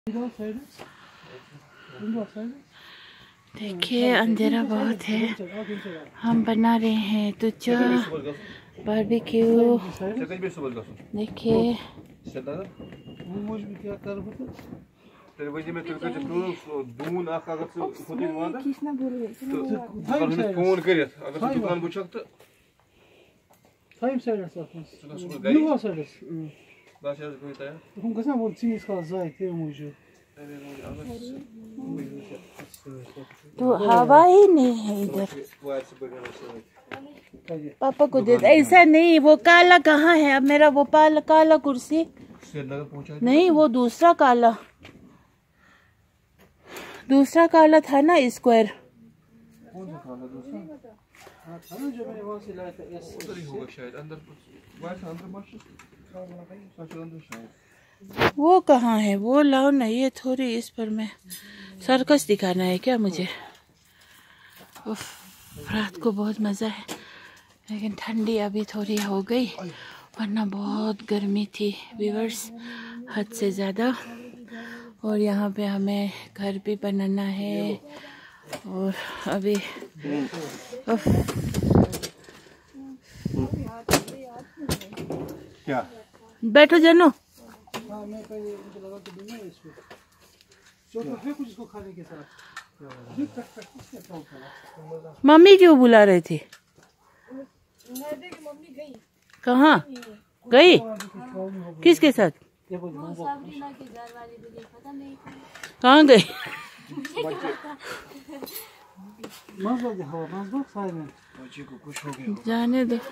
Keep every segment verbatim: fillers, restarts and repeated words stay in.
देखिए अंधेरा बहुत है। हम बना रहे हैं तुच्चा बारबेक्यू। देखिए तो हवा ही नहीं है इधर। पापा को दे। ऐसा नहीं, वो काला कहाँ है अब मेरा? वो पाल काला कुर्सी नहीं, वो दूसरा काला दूसरा काला था ना स्क्वायर। वो कहाँ है? वो लाओ ना, ये थोड़ी इस पर मैं सर्कस दिखाना है क्या मुझे? उफ, रात को बहुत मज़ा है, लेकिन ठंडी अभी थोड़ी हो गई, वरना बहुत गर्मी थी व्यूअर्स, हद से ज़्यादा। और यहाँ पे हमें घर भी बनाना है। और अभी उफ, क्या बैठो जानू। मम्मी क्यों बुला रही थी? कहाँ गई? किसके साथ? कहाँ गई? जाने दो।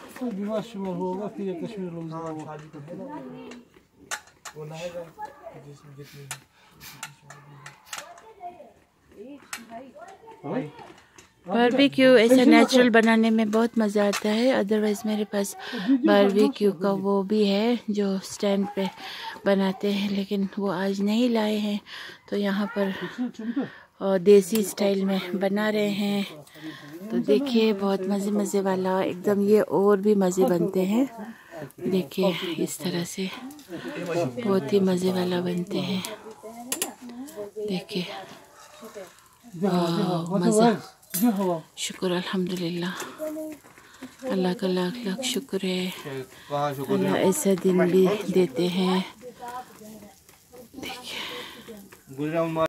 बारबेक्यू ऐसा नेचुरल बनाने में बहुत मज़ा आता है। अदरवाइज़ मेरे पास बारबेक्यू का वो भी है जो स्टैंड पे बनाते हैं, लेकिन वो आज नहीं लाए हैं, तो यहाँ पर देसी स्टाइल में बना रहे हैं। तो देखिए बहुत मज़े मज़े वाला एकदम, ये और भी मज़े बनते हैं। देखिए इस तरह से बहुत ही मज़े वाला बनते हैं। देखिए मज़ा, शुक्र अल्हम्दुलिल्लाह, अल्लाह का लाख लाख शुक्र है। अल्लाह ऐसा दिन भी देते हैं। देखिए